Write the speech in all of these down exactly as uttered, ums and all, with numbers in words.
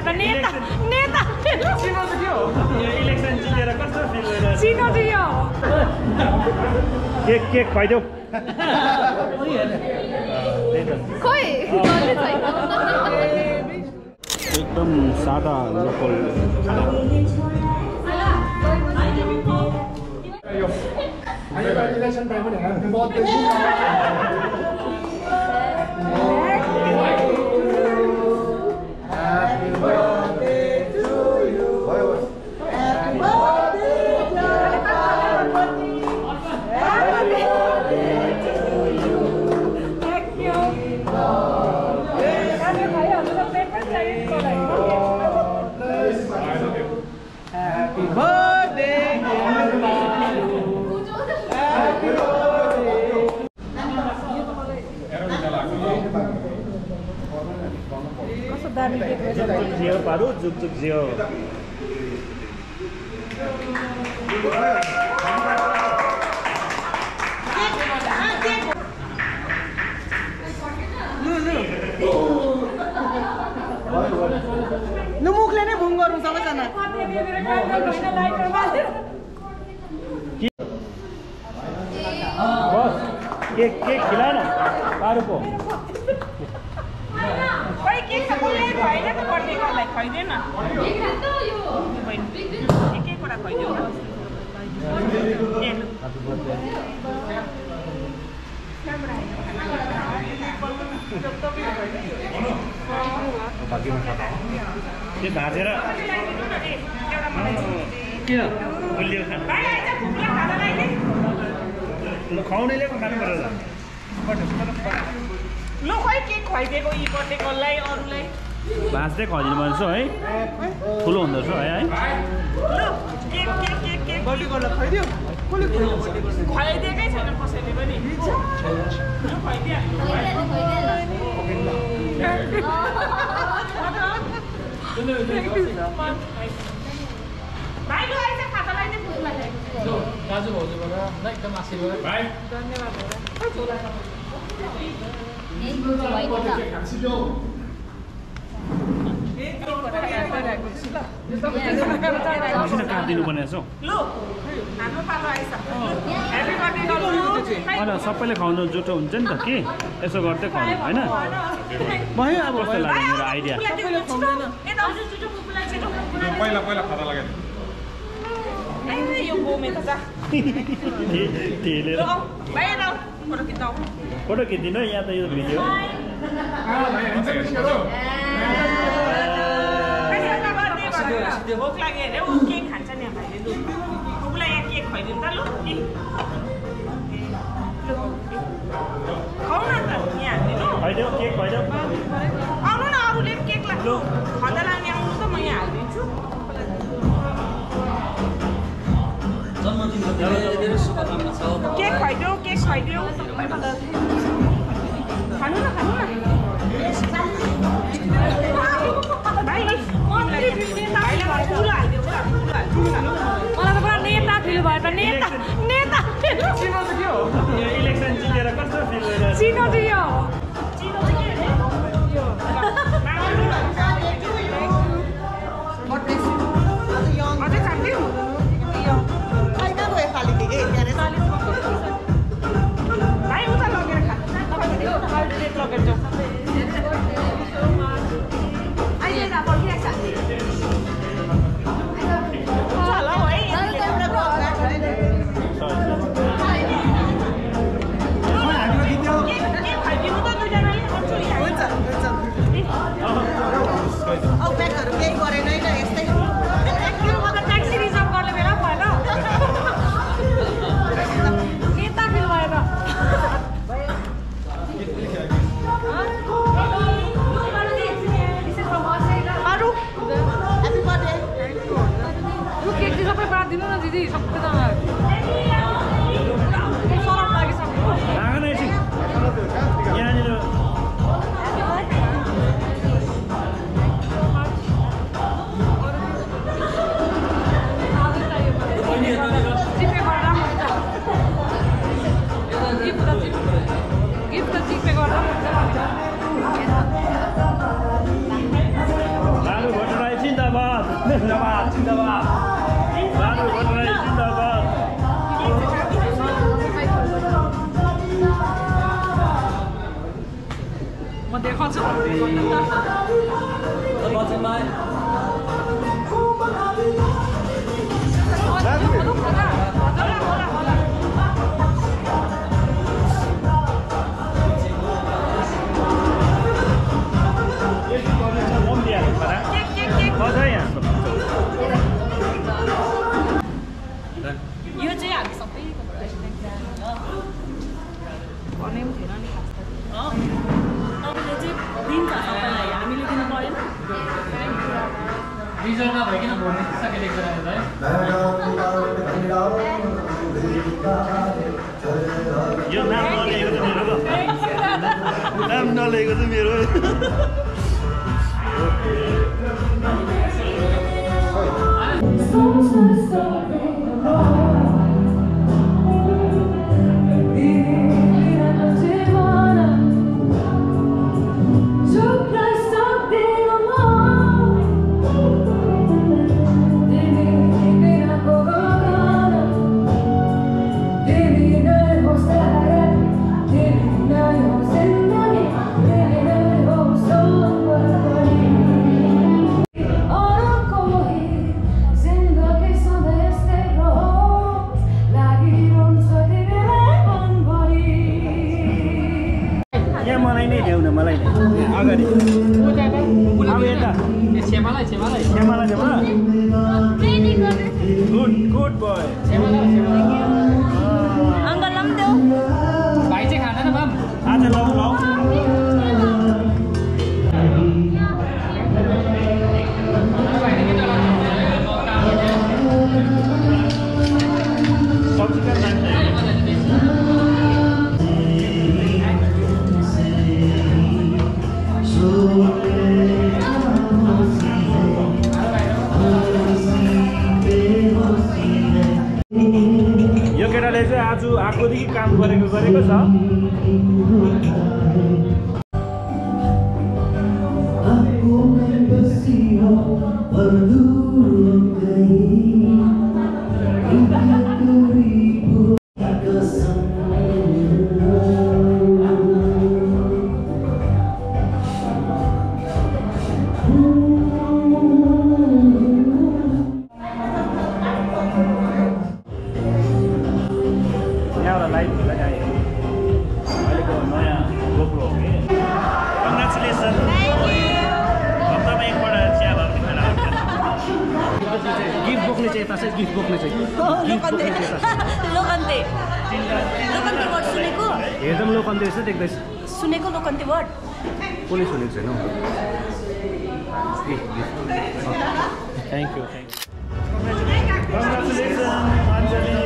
त नेता नेता चिनो त के हो यो इलेक्सन जितेर कस्तो फिल भइरहेछ चिनो त यो केक केक खुवाइदेऊ खोइ एकदम सादा लोकल खाना इलेक्सन टाइम पनि हैन बहुत Happy birthday to you. Happy birthday, Happy birthday to you. Thank you. Happy birthday, Happy जुक जुक Jio Paru जुक जुक Jio लु मुखले नै भुङ गरौँ सबैजना बस केक केक खिला न पारू को खोइ के छ बोले भएन त बर्थडे गर्लाई खुवाइदेन एक एक कुरा खुवाइदेऊ त्यो भाँचेर किन गुलियो खुवाउनेले पो खानु पर्यो ल खोइ केक खुवाइदिएको यी बर्थडे गर्लाई अरूलाई भाँच्दै खुवाइदिनु पर्छ है ठुलो हुँदो रहेछ है ल cake cake cake cake birthday गर्दा खुवाइदियो कसले खुवाइदिएकै छैन कसैले पनि भाइ लु आइज खातालाई नै फुल लगाएको दाजु भाउजूबाट ल एकदम आशीर्वाद भाइ धन्यवाद काटिदिनु पर्ने छ होइन सबैले खुवाउनु जुठो हुन्छ नि त कि यसो गर्दै खुवाउनु होइन भयो अब कस्तो लाग्यो मेरो आइडिया पहिला पहिला खाता लगाएर फोटो खिचिदिनु यहाँ त यो भिडियो भोक लाग्यो अरे ऊ केक खान्छ नि भाइले लु उसलाई यहाँ केक खुवाइदिनु त लु खुवाउ न त यहाँ हालिदिनु खुवाइदेऊ केक खुवाइदेऊ आउनु न अरूले पनि केक लाग्नु खदा लाग्ने आउनु त म यहाँ हालिदिन्छु केक खुवाइदेऊ केक खुवाइदेऊ खानु न खानु न भाइ भाइलाई पुरा हालिदिनु मलाई त पुरा नेता फिल भयो त नेता नेता चिनो त के हो यो इलेक्सन जितेर कस्तो फिल भइरहेछ चिनो त यो चिनो त के अरे यो अझै चाहियो भाइ जिन्दाबाद जिन्दाबाद राजु भट्टराई जिन्दाबाद म देखाउँछु यो चाहिँ हामी सबैकोबाट पर्ने पनि थिएन नि तपाईँले चाहिँ दिन्छ सबैलाई हामीले दिनु परेन रिजल्ट नभइकन भोट सकेको कुरा है यो नाम नलेको त मेरो नाम नलेको त मेरो अगाडि अब यता छेमालाई छेमालाई छेमालाई छेमा गुड गुड बोय अङ्कललाई पनि देऊ भाइ चाहिँ खाँदैन माम आज लाउ लाउ यो केटाले चाहिँ आज आएकोदेखि काम गरेको गरेको छ गिफ्ट बोक्ने चाहिँ लोकन्ते लोकन्ते लोकन्ते वर्ड सुनेको एकदम लोकन्ते रहेछ देख्दैछ सुनेको लोकन्ते वर्ड कसले सुनेको छैन thank you thank you congratulation Anjali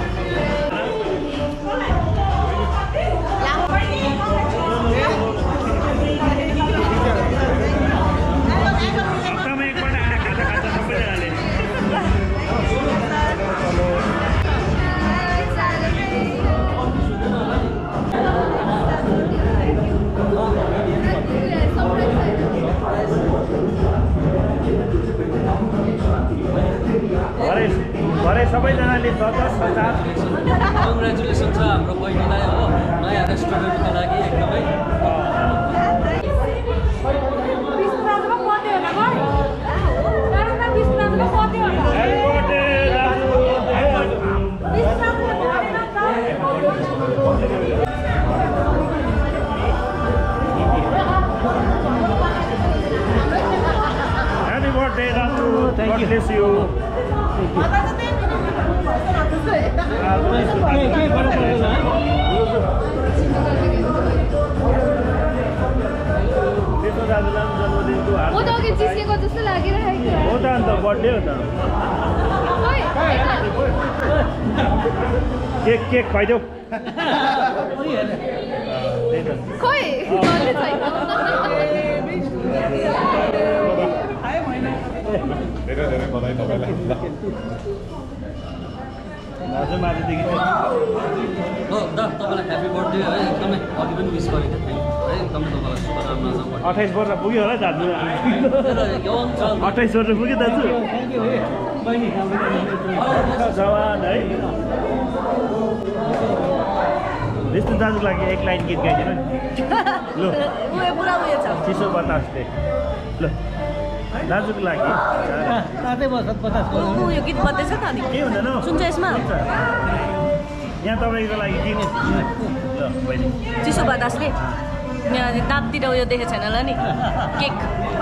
हप्तामा एकपल्ट आएर खाजा खाजा सबैजनाले घरै सबैजनाले दस दस हजार कङ्ग्रेचुलेसन छ हाम्रो बहिनीलाई हो नयाँ रेस्टुरेन्टको लागि एकदमै Happy birthday, Raju. Thank God bless you. म त अघि चिस्केको जस्तो लागिरहेको हो त अन्त बर्थडे हो त केक केक खुवाइदेऊ खोइ गर्दै छैन धेरै धेरै बधाई तपाईँलाई दाजु माथिदेखि हो दा तपाईँलाई ह्याप्पी बर्थडे है एकदमै अघि पनि विस गरेको थिएँ है एकदम तपाईँलाई शुभकामना छ अट्ठाइस वर्ष पुग्यो होला दाजु यङ छ अट्ठाइस वर्ष पुग्यो दाजु जवान है यस्तो दाजुको लागि एक लाइन गीत गाइदिनु नि ल उयो पुरा उयो छ चिसो बतासले ल दाजुको लागि ऊ यो गीत बज्दैछ त अनि के हुँदैन सुन्छ यसमा यहाँ तपाईँको लागि गीत ल बहिनी चिसो बतासले यहाँ दाँततिर उयो देखेको छैन होला नि केक